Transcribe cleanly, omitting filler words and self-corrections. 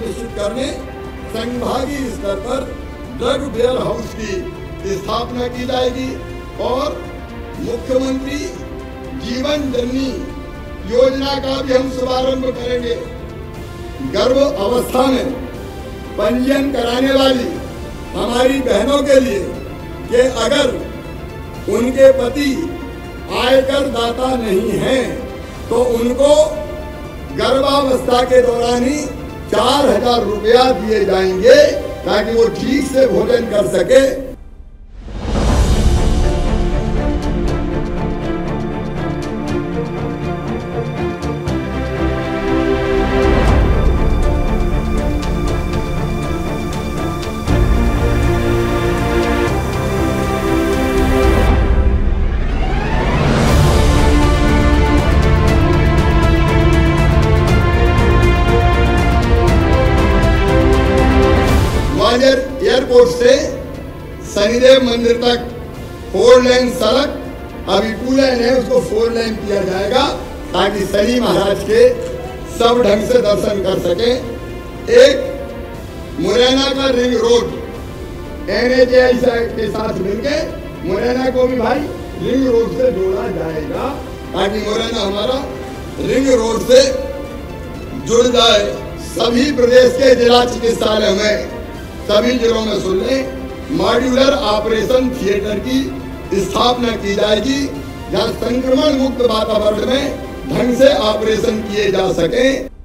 सुनिश्चित करने संभागीय स्तर पर ड्रग वेयर हाउस की स्थापना की जाएगी और मुख्यमंत्री जीवन जननी योजना का भी हम शुभारंभ करेंगे। गर्भ अवस्था में पंजीयन कराने वाली हमारी बहनों के लिए कि अगर उनके पति आयकर दाता नहीं हैं तो उनको गर्भावस्था के दौरान ही 4,000 रुपया दिए जाएंगे ताकि वो ठीक से भोजन कर सके। एयरपोर्ट से शनिदेव मंदिर तक 4 लेन सड़क अभी 2 लेन है, उसको 4 लेन किया जाएगा ताकि शनि महाराज के सब ढंग से दर्शन कर सके। एक मुरैना का रिंग रोड NHAI के साथ मिलके मुरैना को भी भाई रिंग रोड से जोड़ा जाएगा ताकि मुरैना हमारा रिंग रोड से जुड़ जाए। सभी प्रदेश के जिला चिकित्सालय में सभी जिलों में सुन लें, मॉड्यूलर ऑपरेशन थिएटर की स्थापना की जाएगी जहां संक्रमण मुक्त वातावरण में ढंग से ऑपरेशन किए जा सके।